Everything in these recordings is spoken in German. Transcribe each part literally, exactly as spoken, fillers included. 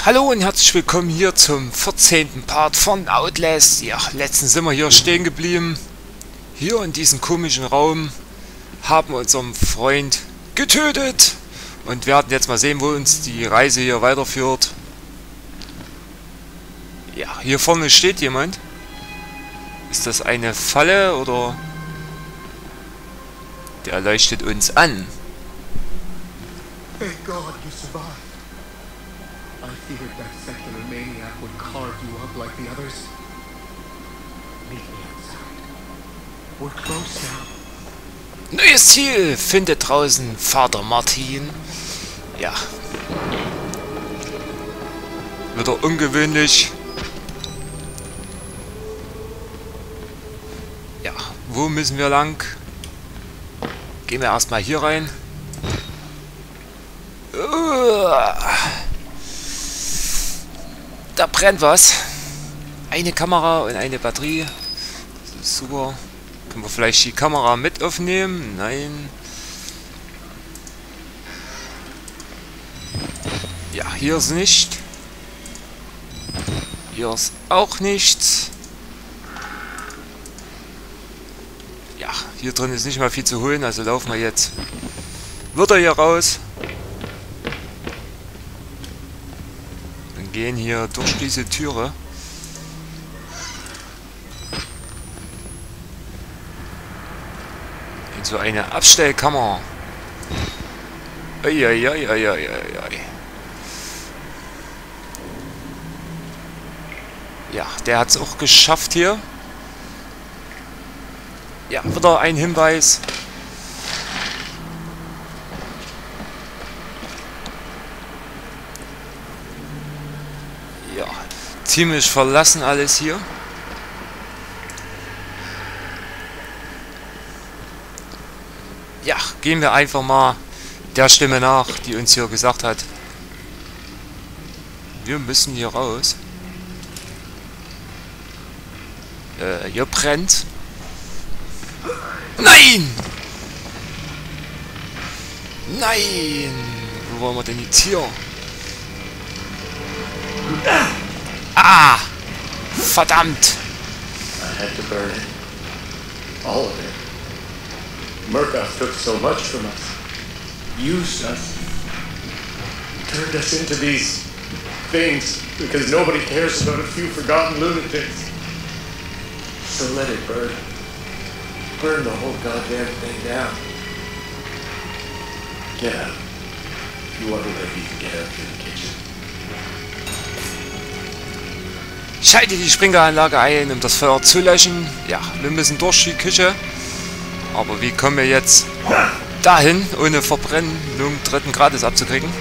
Hallo und herzlich willkommen hier zum vierzehnten Part von Outlast. Ja, letztens sind wir hier stehen geblieben. Hier in diesem komischen Raum haben wir unseren Freund getötet. Und wir werden jetzt mal sehen, wo uns die Reise hier weiterführt. Ja, hier vorne steht jemand. Ist das eine Falle oder... Der leuchtet uns an. Thank God you survived. I feared that secular maniac would carve you up like the others. Meet me outside. We're close now. Neues Ziel! Findet draußen Vater Martin. Ja. Wieder ungewöhnlich. Ja, wo müssen wir lang? Gehen wir erstmal hier rein. Da brennt was. Eine Kamera und eine Batterie. Das ist super. Können wir vielleicht die Kamera mit aufnehmen? Nein. Ja, hier ist nicht. Hier ist auch nichts. Ja, hier drin ist nicht mal viel zu holen, also laufen wir jetzt wieder hier raus. Und gehen hier durch diese Türe. In so eine Abstellkammer. Eieieiei. Ja, der hat es auch geschafft hier. Ja, wieder ein Hinweis. Ja, ziemlich verlassen alles hier. Ja, gehen wir einfach mal der Stimme nach, die uns hier gesagt hat, wir müssen hier raus. Äh, hier brennt. Nein! Nein! Wo wollen wir denn jetzt hier? Ah! Verdammt! I had to burn it. All of it. Murkoff took so much from us. Used us. Turned us into these things because nobody cares about a few forgotten lunatics. So let it burn. Burn the whole goddamn thing down. Get out. If you want to live, you can get out to the kitchen. Schalte die Sprinkleranlage ein, um das Feuer zu löschen. Ja, wir müssen durch die Küche. Aber wie kommen wir jetzt dahin, ohne Verbrennung dritten Grades abzukriegen?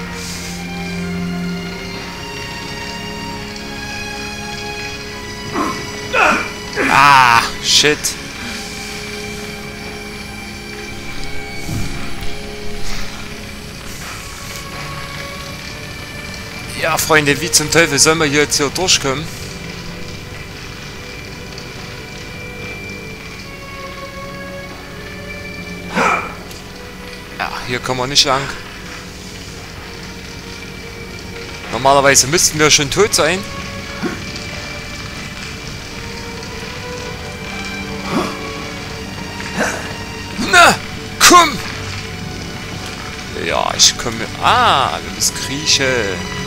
Ah, shit. Ja, Freunde, wie zum Teufel sollen wir hier jetzt hier durchkommen? Ja, hier kommen wir nicht lang. Normalerweise müssten wir schon tot sein. Na, komm! Ja, ich komme... Ah, wir müssen kriechen.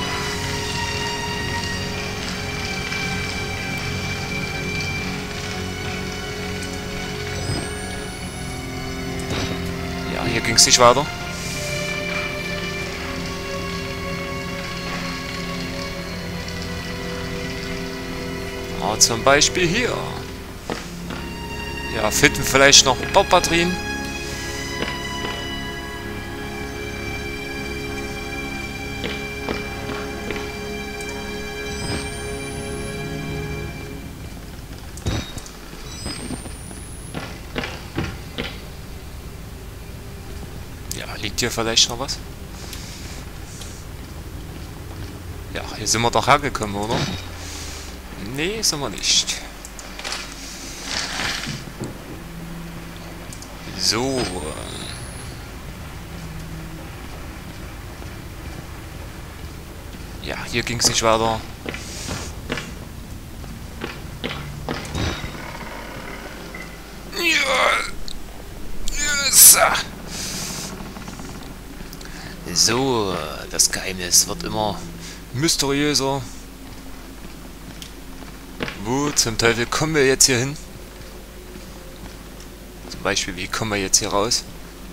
Hier ging es nicht weiter. Ah, zum Beispiel hier. Ja, finden vielleicht noch ein paar Batterien. Liegt hier vielleicht noch was? Ja, hier sind wir doch hergekommen, oder? Nee, sind wir nicht. So. Ja, hier ging es nicht weiter. So, das Geheimnis wird immer mysteriöser. Wo zum Teufel kommen wir jetzt hier hin? Zum Beispiel, wie kommen wir jetzt hier raus?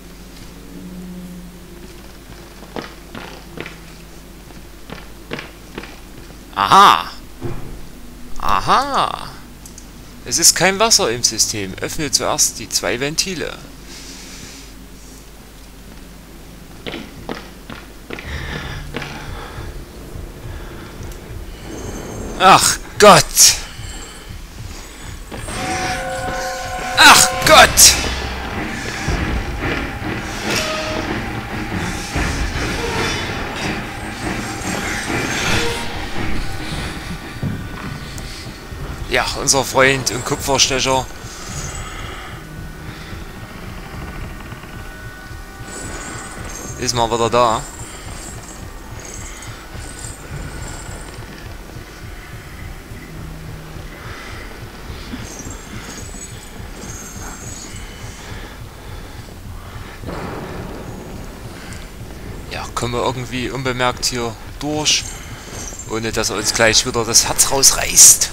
Aha! Aha! Es ist kein Wasser im System. Öffne zuerst die zwei Ventile. Ach Gott! Ach Gott! Ja, unser Freund und Kupferstecher. Ist mal wieder da. Ja, kommen wir irgendwie unbemerkt hier durch, ohne dass er uns gleich wieder das Herz rausreißt.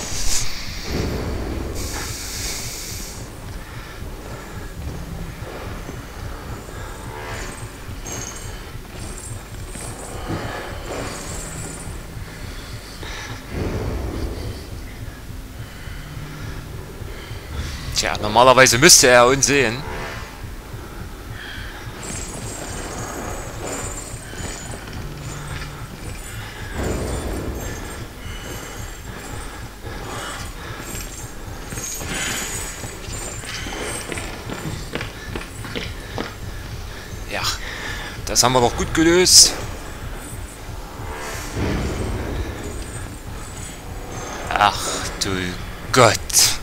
Tja, normalerweise müsste er uns sehen. Ja, das haben wir doch gut gelöst. Ach du Gott.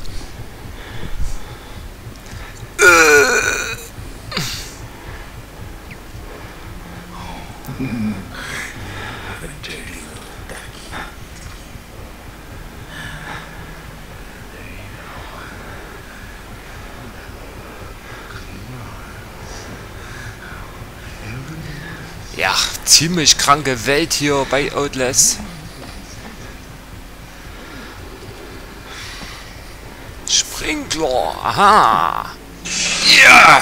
Ja, ziemlich kranke Welt hier bei Outlast. Sprinkler, aha. Ja.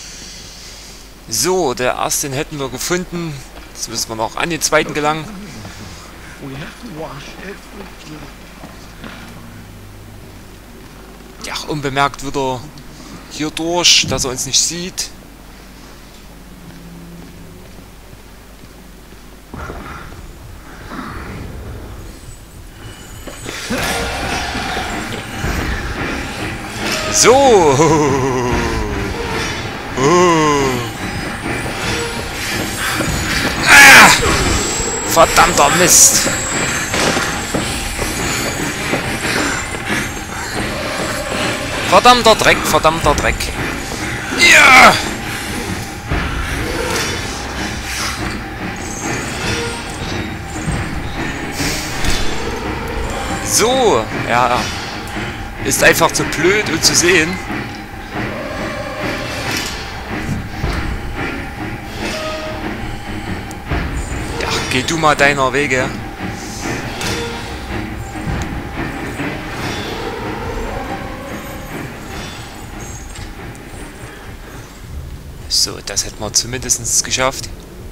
So, der erste hätten wir gefunden. Jetzt müssen wir noch an den zweiten gelangen. Ja, unbemerkt wieder hier durch, dass er uns nicht sieht. So. Oh. Ah. Verdammter Mist. Verdammter Dreck, verdammter Dreck. Ja. So, ja. Ist einfach zu blöd, um zu sehen. Ja, geh du mal deiner Wege. So, das hätten wir zumindest geschafft.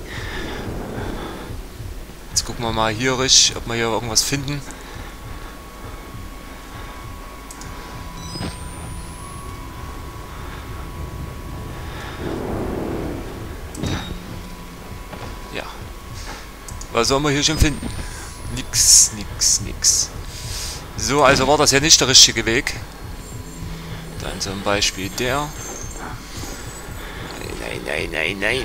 Jetzt gucken wir mal hier, ob wir hier irgendwas finden. Was sollen wir hier schon finden? Nix, nix, nix. So, also war das ja nicht der richtige Weg. Dann zum Beispiel der. Nein, nein, nein, nein.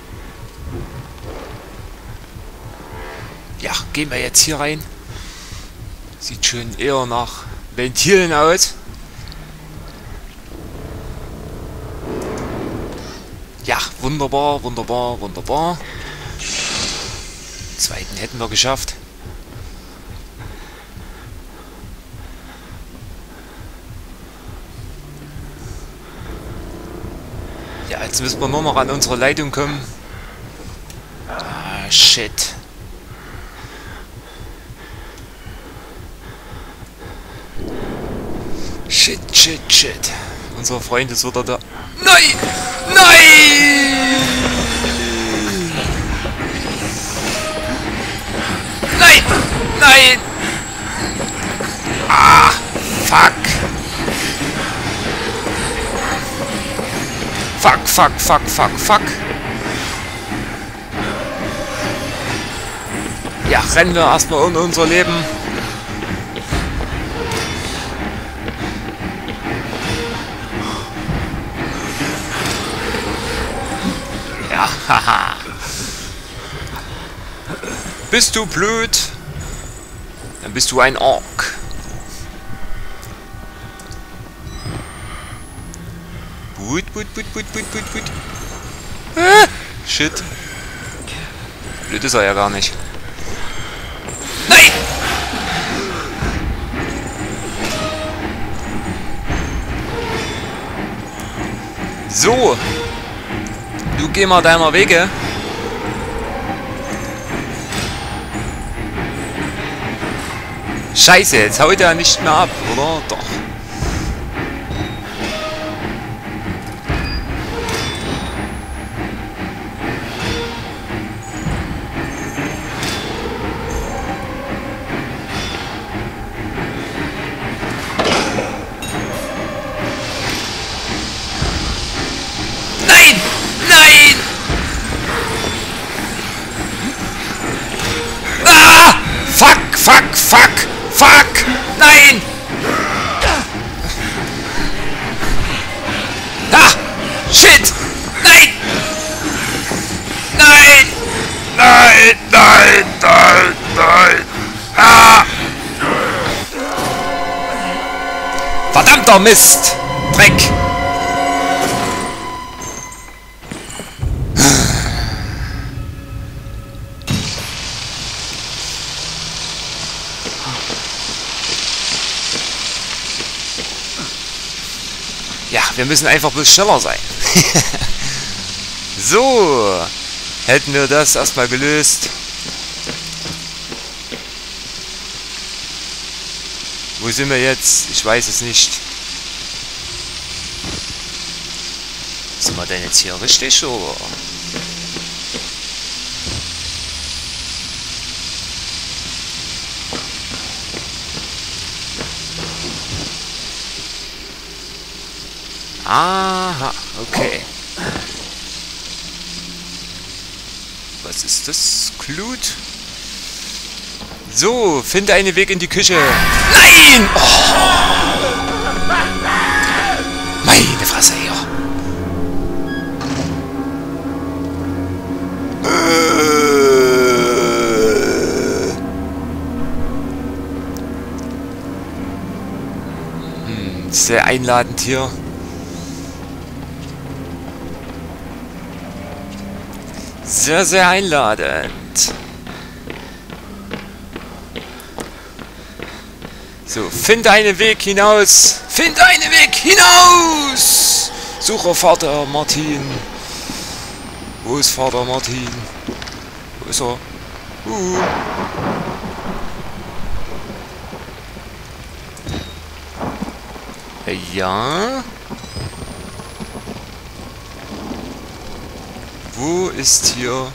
Ja, gehen wir jetzt hier rein. Sieht schon eher nach Ventilen aus. Ja, wunderbar, wunderbar, wunderbar. Den zweiten hätten wir geschafft. Ja, jetzt müssen wir nur noch an unsere Leitung kommen. Ah, shit. Shit, shit, shit. Unser Freund ist wieder da. Nein! Nein! Nein! Nein! Ah! Fuck! Fuck, fuck, fuck, fuck, fuck! Ja, rennen wir erstmal um unser Leben. Ja, haha. Bist du blöd? Dann bist du ein Ork. Gut, gut, gut, gut, gut, gut, gut. Ah, shit. Blöd ist er ja gar nicht. Nein! So. Du geh mal deiner Wege. Scheiße, jetzt haut er nicht mehr ab, oder? Doch. Nein! Nein! Ah! Fuck, fuck, fuck, fuck! Nein! Ah! Shit! Nein! Nein! Nein, nein, nein, nein! Ah! Verdammter Mist! Dreck! Ja, wir müssen einfach bloß schneller sein. So, hätten wir das erstmal gelöst. Wo sind wir jetzt? Ich weiß es nicht. Sind wir denn jetzt hier richtig, oder? Aha, okay. Was ist das? Glut? So, finde einen Weg in die Küche. Nein! Oh. Meine Fresse hier. Hm, sehr einladend hier. Sehr, sehr einladend. So, finde einen Weg hinaus. Finde einen Weg hinaus! Suche Vater Martin. Wo ist Vater Martin? Wo ist er? Uh. Ja. Wo ist hier...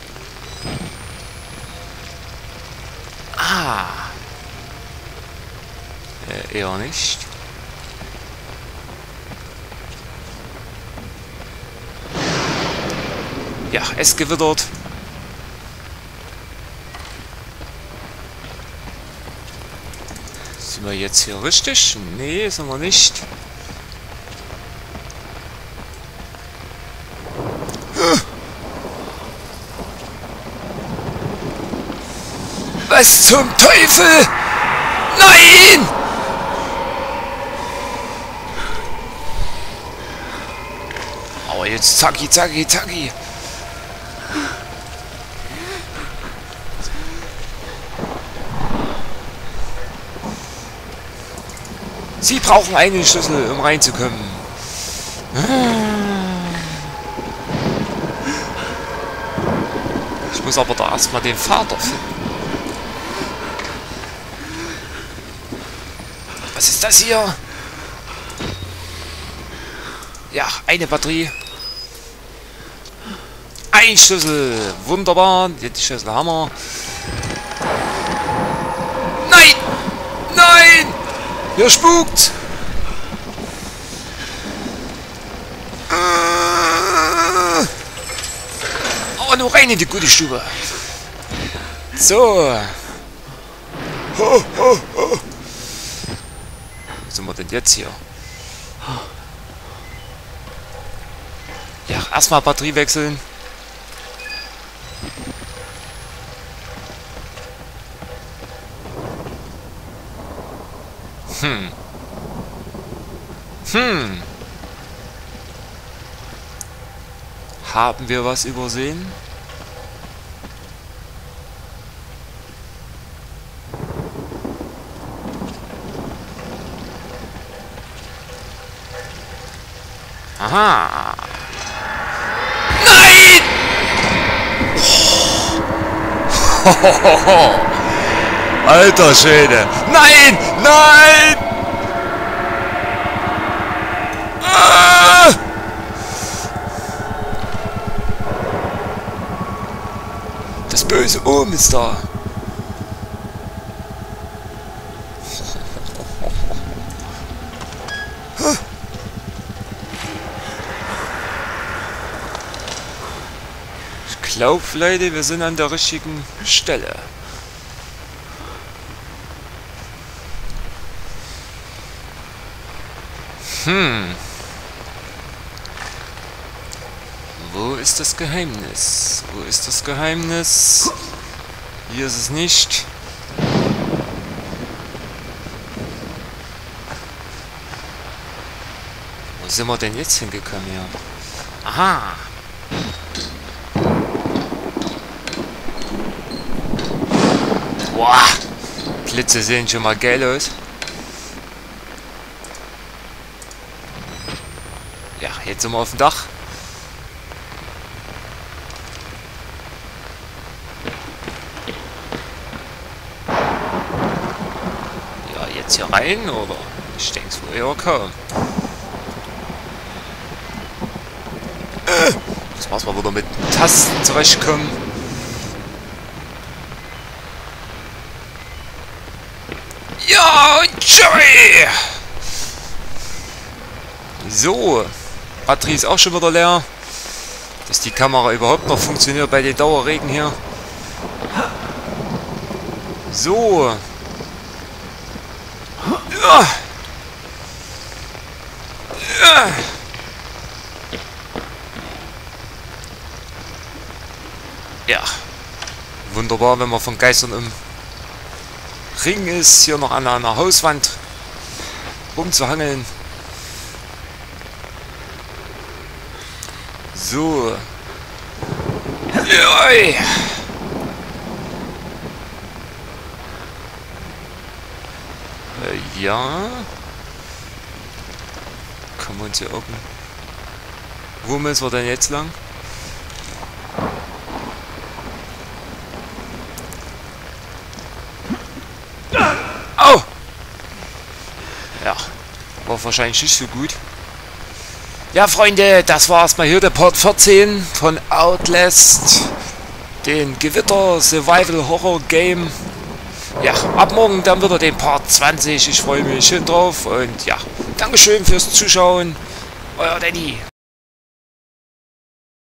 Ah. Äh, eher nicht. Ja, es gewittert. Sind wir jetzt hier richtig? Nee, sind wir nicht. Was zum Teufel? Nein! Aber jetzt zacki, zacki, zacki. Sie brauchen einen Schlüssel, um reinzukommen. Ich muss aber da erstmal den Vater finden. Was ist das hier? Ja, eine Batterie. Ein Schlüssel. Wunderbar. Die Schlüssel haben wir. Nein! Nein! Hier spukt! Oh, nur rein in die gute Stube. So. Ho, ho, ho. Wo sind wir denn jetzt hier? Ja, erstmal Batterie wechseln. Hm. Hm. Haben wir was übersehen? Aha. Nein! Oh. Alter Schwede. Nein! Nein! Ah! Das böse Ohm ist da. Ich glaube, Leute, wir sind an der richtigen Stelle. Hm. Wo ist das Geheimnis? Wo ist das Geheimnis? Hier ist es nicht. Wo sind wir denn jetzt hingekommen hier? Aha! Boah! Blitze sehen schon mal geil aus. Ja, jetzt sind wir auf dem Dach. Ja, jetzt hier rein, oder? Ich denke es wohl eher kaum. Äh, das muss man wieder mit Tasten zurechtkommen. Ja, Joey! So. Batterie ist auch schon wieder leer. Dass die Kamera überhaupt noch funktioniert bei den Dauerregen hier. So. Ja. Ja. Ja. Wunderbar, wenn man von Geistern im Ring ist, hier noch an einer Hauswand rumzuhangeln. So. Joi. Äh, ja. Kommen wir uns hier oben. Wo müssen wir denn jetzt lang? Au! Ja. War wahrscheinlich nicht so gut. Ja, Freunde, das war erstmal hier der Part vierzehn von Outlast, den Gewitter-Survival-Horror-Game. Ja, ab morgen dann wieder den Part zwanzig. Ich freue mich schön drauf und ja, Dankeschön fürs Zuschauen. Euer Danny.